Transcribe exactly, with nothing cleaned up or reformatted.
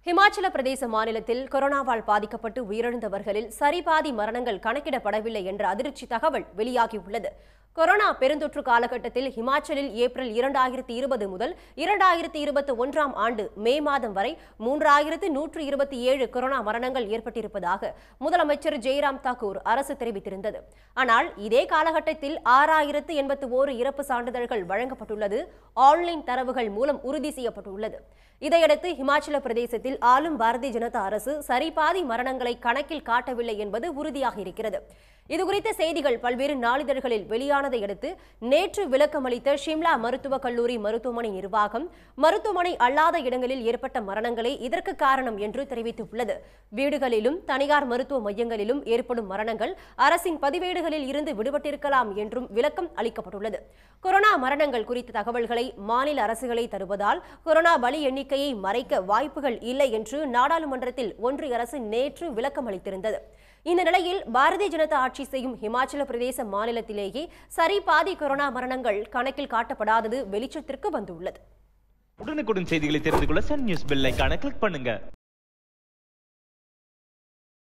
ஹிமாச்சல பிரதேச மாநிலத்தில் கொரோனாவால் பாதிக்கப்பட்டு உயிரிழந்தவர்களில் சரிபாதி மரணங்கள் கணக்கிடப்படவில்லை என்ற அதிர்ச்சி தகவல் வெளியாகியுள்ளது. கொரோனா பெருந்தொற்று காலகட்டத்தில் ஹிமாச்சலில் ஏப்ரல் இரண்டாயிரத்தி இருபது முதல் இரண்டாயிரத்தி இருபத்தி ஒன்றாம் ஆண்டு மே மாதம் வரை மூன்றாயிரத்து நூற்று இருபத்தி ஏழு கொரோனா மரணங்கள் ஏற்பட்டிருப்பதாக முதலமைச்சர் ஜெய்ராம் தாக்கூர் அரசு தெரிவித்திருந்தது. ஆனால் இதே காலகட்டத்தில் ஆறாயிரத்து எண்பத்தி ஓரு இறப்பு சான்றிதழ்கள் வழங்கப்பட்டுள்ளது ஆன்லைன் தரவுகள் மூலம் உறுதி செய்யப்பட்டுள்ளது. இதையடுத்து ஹிமாச்சல பிரதேசத்தில் ஆளும் பாரதிய ஜனதா அரசு சரிபாதி மரணங்களை கணக்கில் காட்டவில்லை என்பது உறுதியாக இருக்கிறது. இதுகுறித்த செய்திகள் பல்வேறு நாளிதழ்களில் வெளியானதை அடுத்து நேற்று விளக்கமளித்த ஷிம்லா மருத்துவக் கல்லூரி மருத்துவமனை நிர்வாகம் மருத்துவமனை அல்லாத இடங்களில் ஏற்பட்ட மரணங்களே இதற்கு காரணம் என்று தெரிவித்துள்ளது. வீடுகளிலும் தனியார் மருத்துவ மையங்களிலும் ஏற்படும் மரணங்கள் அரசின் பதிவேடுகளில் இருந்து விடுபட்டிருக்கலாம் என்றும் விளக்கம் அளிக்கப்பட்டுள்ளது. கொரோனா மரணங்கள் குறித்த தகவல்களை மாநில அரசுகளை தருவதால் கொரோனா பலி எண்ணிக்கையை மறைக்க வாய்ப்புகள் இல்லை என்று நாடாளுமன்றத்தில் ஒன்றிய அரசு நேற்று விளக்கம் அளித்திருந்தது. இந்த நிலையில் பாரதிய ஜனதா ஆட்சி செய்யும் ஹிமாச்சல பிரதேச மாநிலத்திலேயே சரிபாதி கொரோனா மரணங்கள் கணக்கில் காட்டப்படாதது வெளிச்சத்திற்கு வந்துள்ளது. உடனுக்குடன் செய்திகளை தெரிந்து கொள்ள சன் நியூஸ் பெல் ஐகானை கிளிக் பண்ணுங்க.